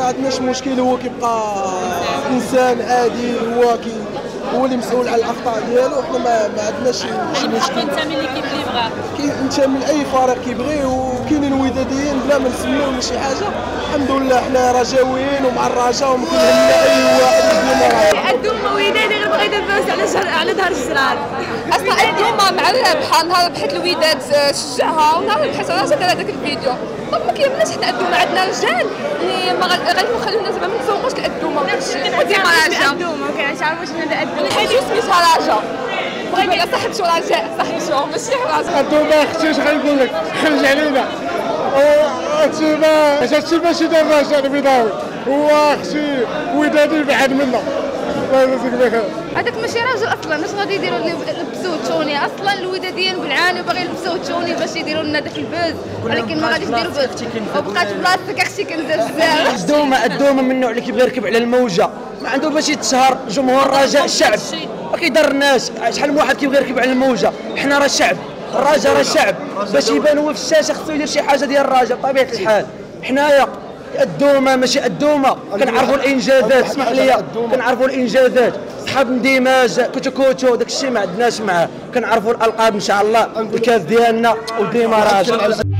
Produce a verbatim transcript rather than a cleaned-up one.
عندناش مشكل، هو كيبقى انسان عادي، هو كي هو اللي مسؤول على الاخطاء ديالو. حنا ما, ما عندناش شي مشكل، كينتمي ليكيب اللي بغا، كينتمي لاي فريق كيبغي. وكاينين وداديين بلا ما نسميو ولا شي حاجه، الحمد لله حنا رجاويين ومع الرجاء وما كيهمنا اي واحد ديالنا. الدومه وداد غير بغيت نفوز على شهر على ظهر الجرار. اصلا الدومه مع الربحه نهار ربحت الوداد شجعها، ونهار ربحت رجا دار هذاك الفيديو. طب ما كيهمناش حنا الدومه، عندنا رجال اللي ما غادي نخليونا زعما ما نتسوقوش الدومه وديما راجا الدومه كنعرفوش هذا الدومه الحديث سميتها راجا. بغينا صاحب شو رجاء صاحب شو ماشي راجا. الدومه اختي اش غنقول لك، خرج علينا هادشي ما هادشي ماشي ديال الرجاء البيضاوي، هو اختي ودادي بعد منا. الله يجازيك بخير. هذاك ماشي راجل اصلا، اش غادي يديروا لبسوا توني؟ اصلا الوداديين بالعاني باغي يلبسوا توني باش يديروا لنا داك البوز، ولكن ما غاديش يديروا بوز. وبقات بلاصتك اختي كنزل بزاف. الدومه الدومه من النوع اللي كيبغي يركب على الموجه، ما عنده باش يتشهر. جمهور الرجاء الشعب ما كيضرناش، شحال من واحد كيبغي يركب على الموجه. حنا راه الشعب، الرجاء راه الشعب، باش يبان هو في الشاشه خصو يدير شي حاجه ديال الرجاء بطبيعه الحال. حنايا الدومه ماشي الدومه، كنعرفوا الانجازات، اسمح لي كنعرفوا الانجازات. صحاب اندماج كوتو كوتو داك الشيء ما عندناش معاه، كنعرفوا الالقاب ان شاء الله، الكاس ديالنا وديما راجل.